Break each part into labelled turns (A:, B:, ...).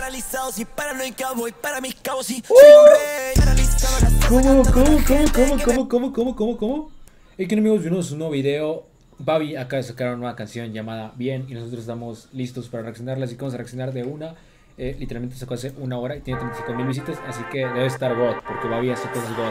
A: Paralizado, si paranoica voy para mis cabos y soy un rey. Paralizado,
B: ¿Cómo? Y que amigos, vimos un nuevo video. Babi acaba de sacar una nueva canción llamada Bien y nosotros estamos listos para reaccionarla, así que vamos a reaccionar de una. Literalmente sacó hace una hora y tiene 35.000 visitas, así que debe estar God, porque Babi hace cosas God.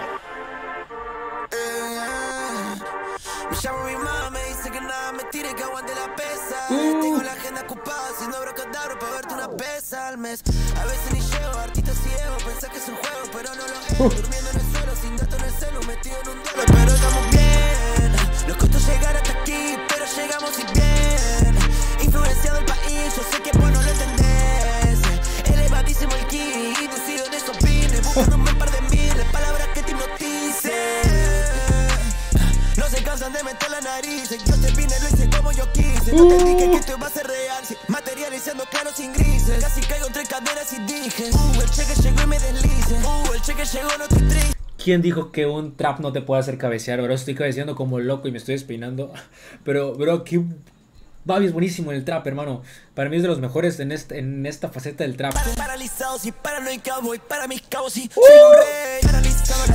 A: Me llamo mi mamá, me dice que nada me tire, que aguante la pesa. Tengo la agenda ocupada, haciendo brocadabro para verte una pesa al mes. A veces ni llego, artista ciego, pensás que es un juego, pero no lo es. Durmiendo en el suelo, sin datos en el celu, metido en un duelo, pero estamos bien. Nos costó llegar hasta aquí, pero llegamos y bien. Influenciado el país, yo sé que vos no lo entendés. Elevadísimo el ki, inducido en esos pines, buscándome un par de miles, palabras que te hipnoticen. No se cansan de meter la nariz, yo te vine, lo hice como yo quise. No te dije que esto va a ser real, materializando claro sin grises. Casi caigo entre caderas y dije, el cheque llegó y me deslice. El cheque llegó, no estoy triste.
B: ¿Quién dijo que un trap no te puede hacer cabecear, bro? Estoy cabeceando como loco y me estoy despeinando. Pero, bro, que Babi es buenísimo en el trap, hermano. Para mí es de los mejores en esta faceta del trap.
A: Paralizado, si paranoica voy para mis cabos y soy un rey. Paralizado,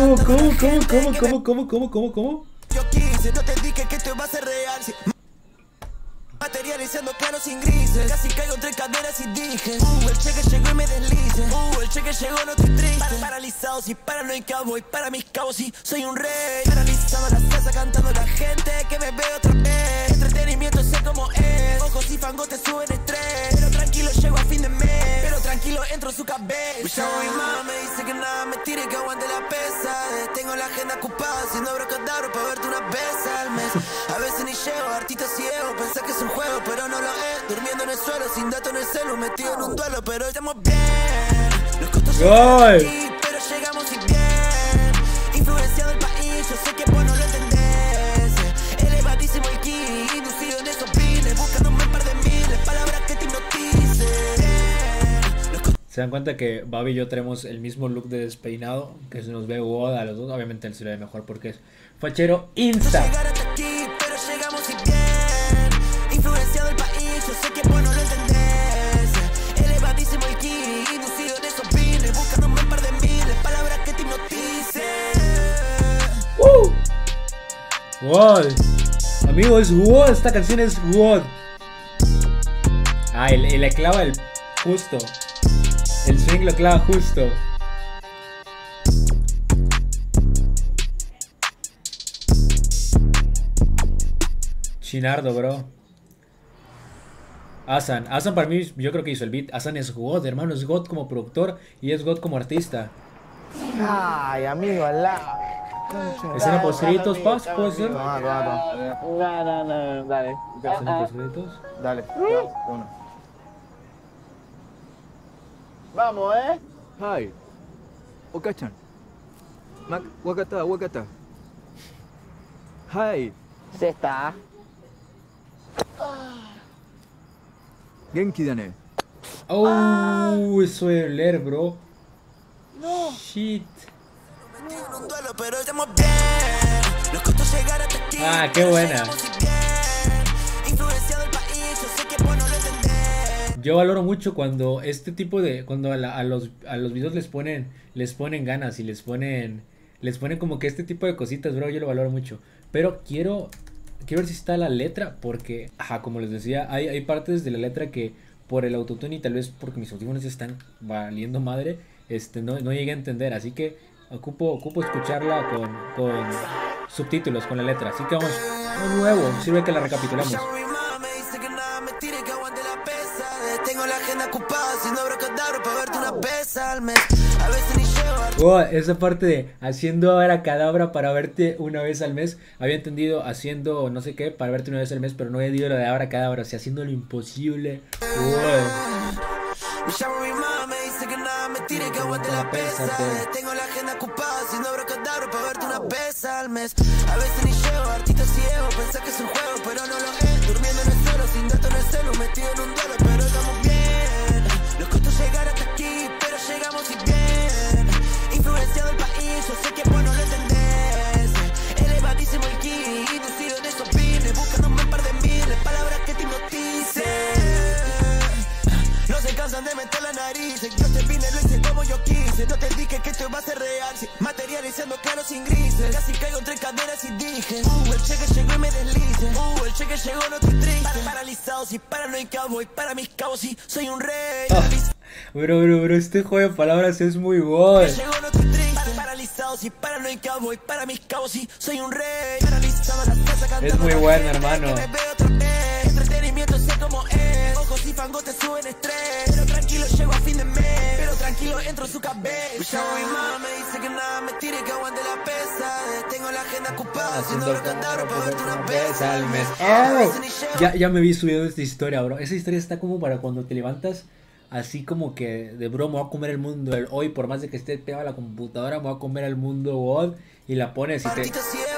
B: ¿Cómo?
A: Yo quise, no te dije que esto va a ser real. Materializando claro sin grises. Casi caigo entre caderas y dije, el cheque llegó y me deslice. El cheque llegó, no estoy triste. Paralizado, si paranoica voy para mis cabos y soy un rey. Paralizado la casa cantando la gente que me ve otra vez. Entretenimiento sé cómo es. Ojos y fangos te suben estrés. Pero tranquilo llego a fin de mes. Pero tranquilo entro en su cabeza. Me llamo mi mamá, me dice que nada me tire, que aguante la pesa. Tengo la agenda ocupada, haciendo brocadabro para verte una vez al mes. A veces ni llego, artista ciego, pensás que es un juego, pero no lo es. Durmiendo en el suelo, sin datos en el celu, metido en un duelo, pero estamos bien. Nos costó llegar aquí, pero llegamos y bien. Influenciado el país, yo sé que vos no lo entendés. Elevadísimo el ki, inducido en esos pines, buscándome un par de miles, palabras que te hipnoticen.
B: ¿Se dan cuenta que Babi y yo tenemos el mismo look de despeinado? Que se nos ve God a los dos. Obviamente él se le ve mejor porque es fachero insta.
A: Influenciado el país, yo sé que vos no lo entendés. Elevadísimo el ki, inducido en esos pines, buscándome un par de miles, palabras que te hipnoticen.
B: God. Amigo, es God, esta canción es God. Ah, y le clava el justo. El swing lo clava justo. Chinardo, bro. Hasan para mí, yo creo que hizo el beat. Hasan es God, hermano, es God como productor y es God como artista.
C: Ay, amigo, al lado.
B: ¿Escena post-créditos, Paz? ¿Puede ser?
C: No, dale.
B: ¿Escena post-créditos?
C: Dale, uno. Vamos,
D: Hai. Okachan. Wakata. Hai.
C: Se está.
D: Genki dane.
B: Oh, eso debe leer, bro.
C: No.
B: Shit.
A: Ah,
B: qué buena. Yo valoro mucho cuando este tipo de, cuando a los videos les ponen ganas y les ponen como que este tipo de cositas, bro. Yo lo valoro mucho. Pero quiero ver si está la letra, porque, como les decía, hay partes de la letra que por el autotune y tal vez porque mis audífonos están valiendo madre, no llegué a entender, así que ocupo escucharla con subtítulos, con la letra, así que vamos a un nuevo, sirve que la recapitulamos.
A: Tengo la agenda ocupada, haciendo brocadabro para verte una vez al mes. A veces ni llego.
B: Esa parte de haciendo abracadabra para verte una vez al mes. Había entendido haciendo no sé qué para verte una vez al mes, pero no he dicho lo de abracadabra, o sea, haciendo lo imposible.
A: Me llamo mi mamá, me dice que nada me tire, que aguante la pesa. Tengo la agenda ocupada, haciendo brocadabro para verte una vez al mes. A veces ni llego, artista ciego, pensás que es un juego, pero no lo es. Durmiendo en el suelo, sin datos en el celu, metido en un duelo, pero estamos bien. Nos costó llegar hasta aquí, pero llegamos y bien. Influenciado el país, yo sé que vos no lo entendés. Elevadísimo el ki, inducido en esos pines, buscándome un par de miles, palabras que te hipnoticen. No se cansan de meter la narices. Yo te vine, lo hice como yo quise. No te dije que esto iba a ser real, sí. Materializando claro sin grises. Casi caigo entre cadenas y dije el cheque llegó y me deslice. El cheque llegó, no estoy triste. Paralizado, si paranoica voy para mis cabos, sí. Soy un rey.
B: Bro, este juego de palabras es muy god.
A: Llegó, no estoy triste. Paralizado, si paranoica voy para mis cabos, sí. Soy un rey. Paralizado, las cosas cantando.
B: Es muy bueno, hermano.
A: Me veo otra vez. Entretenimiento sé cómo es. Ojos y fangos te suben estrés. Pero tranquilo, llego a fin de mes. Pero tranquilo, entro en su cabeza. Mi mamá me dice que nada me tire, que aguante la pesa. Tengo la agenda ocupada haciendo los candados para verte una vez al mes.
B: Ya me vi subiendo esta historia, bro. Esa historia está como para cuando te levantas así como que de bro, me voy a comer el mundo hoy, por más de que esté pegado a la computadora, me voy a comer el mundo God, y la pones y te...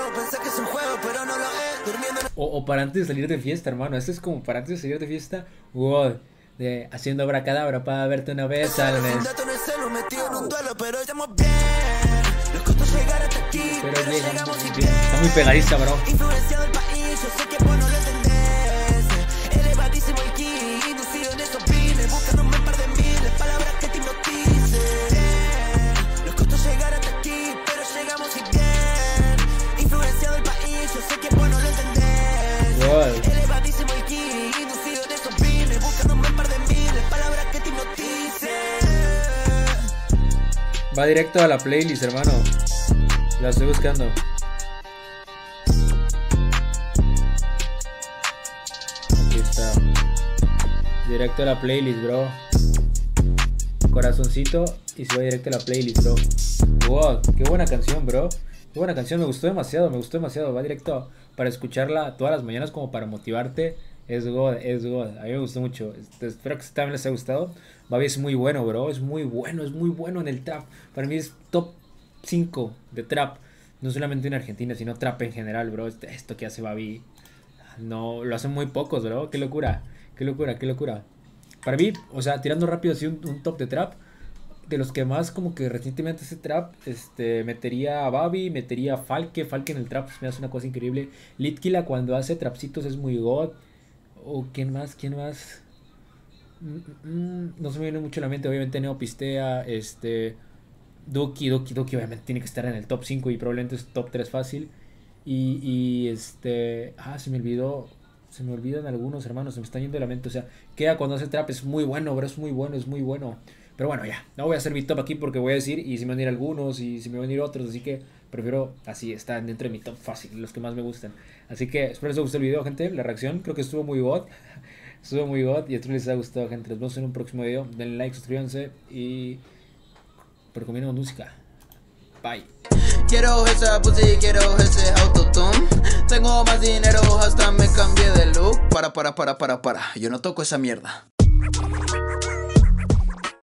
B: O para antes de salir de fiesta, hermano. Esto es como para antes de salir de fiesta, God, de haciendo abracadabra para verte una vez al mes. Pero llegamos bien. Está muy pegadiza, bro.
A: Influenciado el país, yo sé que vos no lo entendés. Elevadísimo el ki, inducido en esos pines. Buscando un par de miles, palabras que te hipnoticen. Nos costó llegar hasta aquí, pero llegamos y bien. Influenciado el país, yo sé que vos no lo entendés. Elevadísimo el ki, inducido en esos pines. Buscando un par de miles, palabras que te hipnoticen.
B: Va directo a la playlist, hermano. La estoy buscando. Aquí está. Directo a la playlist, bro. Corazoncito y se va directo a la playlist, bro. Wow, qué buena canción, bro. Qué buena canción, me gustó demasiado, Va directo para escucharla todas las mañanas como para motivarte. Es God. A mí me gustó mucho. Espero que también les haya gustado. Babi es muy bueno, bro. Es muy bueno en el trap. Para mí es top 5 de trap. No solamente en Argentina, sino trap en general, bro. Esto que hace Babi, no, lo hacen muy pocos, bro. Qué locura. Para mí, o sea, tirando rápido así un top de trap. De los que más como que recientemente hace trap, metería a Babi, metería a Falke. Falke en el trap me hace una cosa increíble. Litkila cuando hace trapcitos es muy god. O ¿quién más? No se me viene mucho a la mente. Obviamente Neopistea, Duki obviamente tiene que estar en el top 5 y probablemente es top 3 fácil. Se me olvidan algunos, hermanos, se me están yendo de la mente. O sea, Kea cuando hace trap es muy bueno, bro, es muy bueno. Pero bueno, ya, no voy a hacer mi top aquí porque voy a decir y si me van a ir algunos y si me van a ir otros, así que prefiero así, están dentro de mi top fácil, los que más me gustan. Así que espero les haya gustado el video, gente, la reacción, creo que estuvo muy god y espero les haya gustado, gente. Nos vemos en un próximo video, denle like, suscríbanse y recomiendo música. Bye.
E: Quiero esa pussy, quiero ese autotune. Tengo más dinero, hasta me cambié de look. Para, yo no toco esa mierda.